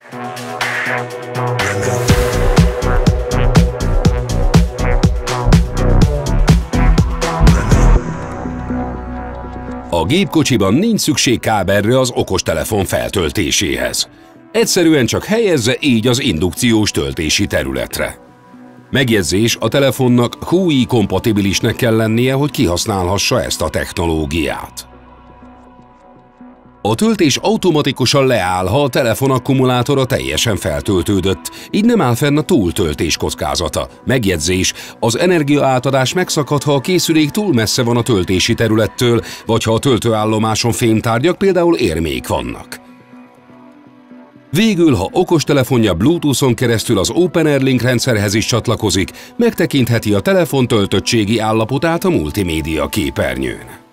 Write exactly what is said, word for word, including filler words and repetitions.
A gépkocsiban nincs szükség kábelre az okostelefon feltöltéséhez. Egyszerűen csak helyezze így az indukciós töltési területre. Megjegyzés, a telefonnak hú i-kompatibilisnek kell lennie, hogy kihasználhassa ezt a technológiát. A töltés automatikusan leáll, ha a telefon akkumulátora teljesen feltöltődött, így nem áll fenn a túltöltés kockázata. Megjegyzés, az energiaátadás megszakad, ha a készülék túl messze van a töltési területtől, vagy ha a töltőállomáson fémtárgyak, például érmék vannak. Végül, ha okostelefonja Bluetooth-on keresztül az OpenAirLink rendszerhez is csatlakozik, megtekintheti a telefon töltöttségi állapotát a multimédia képernyőn.